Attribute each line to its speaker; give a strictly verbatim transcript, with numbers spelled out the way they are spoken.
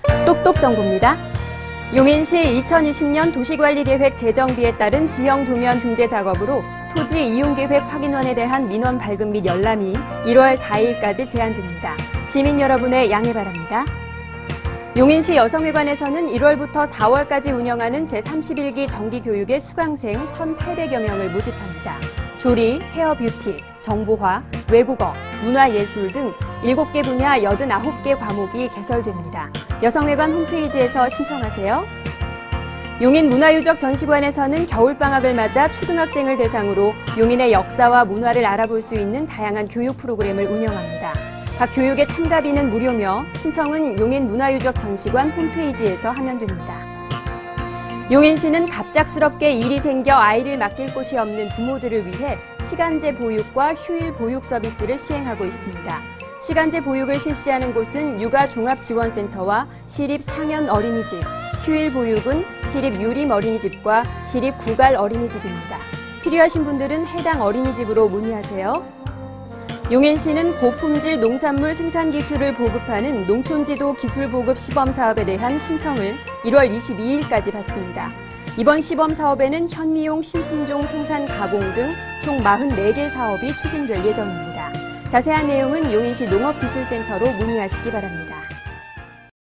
Speaker 1: 똑똑 정보입니다. 용인시 이천이십 년 도시관리계획 제정비에 따른 지형 도면 등재 작업으로 토지 이용계획 확인원에 대한 민원 발급 및 열람이 일월 사일까지 제한됩니다. 시민 여러분의 양해 바랍니다. 용인시 여성회관에서는 일월부터 사월까지 운영하는 제삼십일 기 정기교육의 수강생 천팔백여 명을 모집합니다. 조리, 헤어뷰티, 정보화, 외국어, 문화예술 등 일곱 개 분야 여든아홉 개 과목이 개설됩니다. 여성회관 홈페이지에서 신청하세요. 용인문화유적 전시관에서는 겨울방학을 맞아 초등학생을 대상으로 용인의 역사와 문화를 알아볼 수 있는 다양한 교육 프로그램을 운영합니다. 각 교육의 참가비는 무료며 신청은 용인문화유적 전시관 홈페이지에서 하면 됩니다. 용인시는 갑작스럽게 일이 생겨 아이를 맡길 곳이 없는 부모들을 위해 시간제 보육과 휴일 보육 서비스를 시행하고 있습니다. 시간제 보육을 실시하는 곳은 육아종합지원센터와 시립상현 어린이집, 휴일 보육은 시립 유림 어린이집과 시립 구갈 어린이집입니다. 필요하신 분들은 해당 어린이집으로 문의하세요. 용인시는 고품질 농산물 생산 기술을 보급하는 농촌지도 기술보급 시범사업에 대한 신청을 일월 이십이일까지 받습니다. 이번 시범사업에는 현미용 신품종 생산 가공 등 총 사십사 개 사업이 추진될 예정입니다. 자세한 내용은 용인시 농업기술센터로 문의하시기 바랍니다.